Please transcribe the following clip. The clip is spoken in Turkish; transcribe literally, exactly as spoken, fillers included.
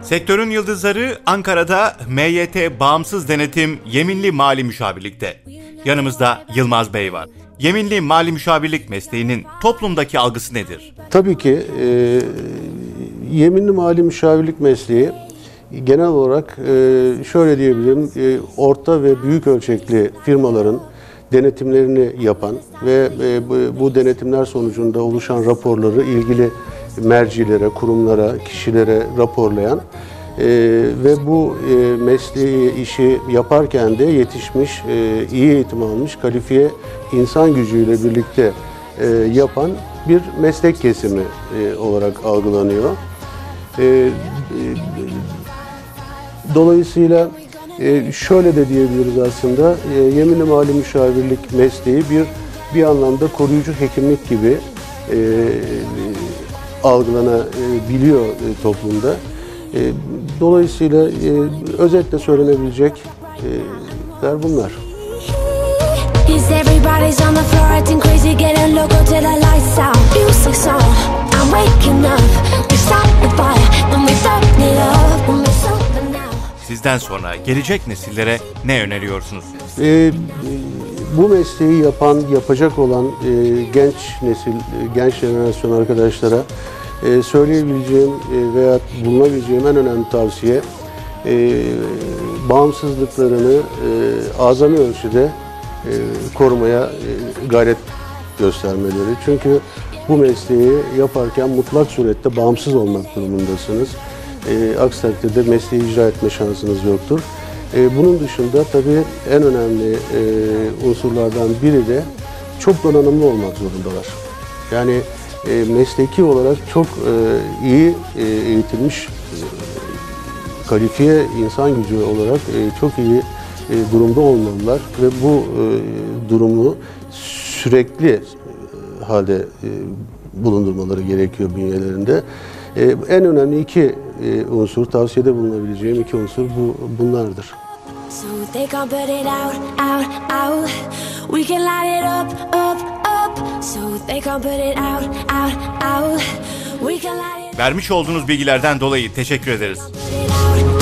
Sektörün yıldızları Ankara'da M Y T Bağımsız Denetim Yeminli Mali Müşavirlik'te. Yanımızda Yılmaz Bey var. Yeminli Mali Müşavirlik mesleğinin toplumdaki algısı nedir? Tabii ki e, yeminli mali müşavirlik mesleği genel olarak e, şöyle diyebilirim, e, orta ve büyük ölçekli firmaların denetimlerini yapan ve e, bu, bu denetimler sonucunda oluşan raporları ilgili mercilere, kurumlara, kişilere raporlayan e, ve bu e, mesleği, işi yaparken de yetişmiş, e, iyi eğitim almış, kalifiye insan gücüyle birlikte e, yapan bir meslek kesimi e, olarak algılanıyor. E, e, dolayısıyla e, şöyle de diyebiliriz aslında, e, yeminli mali müşavirlik mesleği bir bir anlamda koruyucu hekimlik gibi e, algılanabiliyor e, toplumda. E, dolayısıyla e, özetle söylenebilecek e, bunlar. Sizden sonra gelecek nesillere ne öneriyorsunuz? E, bu mesleği yapan, yapacak olan e, genç nesil, genç jenerasyon arkadaşlara e, söyleyebileceğim e, veya bulunabileceğim en önemli tavsiye e, bağımsızlıklarını e, azami ölçüde e, korumaya e, gayret göstermeleri. Çünkü bu mesleği yaparken mutlak surette bağımsız olmak durumundasınız. E, aksi takdirde mesleği icra etme şansınız yoktur. E, bunun dışında tabii en önemli e, unsurlardan biri de çok donanımlı olmak zorundalar. Yani e, mesleki olarak çok e, iyi e, eğitilmiş, e, kalifiye insan gücü olarak e, çok iyi e, durumda olmalılar ve bu e, durumu sürekli e, halde e, bulundurmaları gerekiyor bünyelerinde. E, en önemli iki e, unsur, tavsiyede bulunabileceğim iki unsur bu bunlardır. So they can't put it out, out, out. We can light it up, up, up. So they can't put it out, out, out. We can light it up. Vermiş olduğunuz bilgilerden dolayı teşekkür ederiz. Put it out.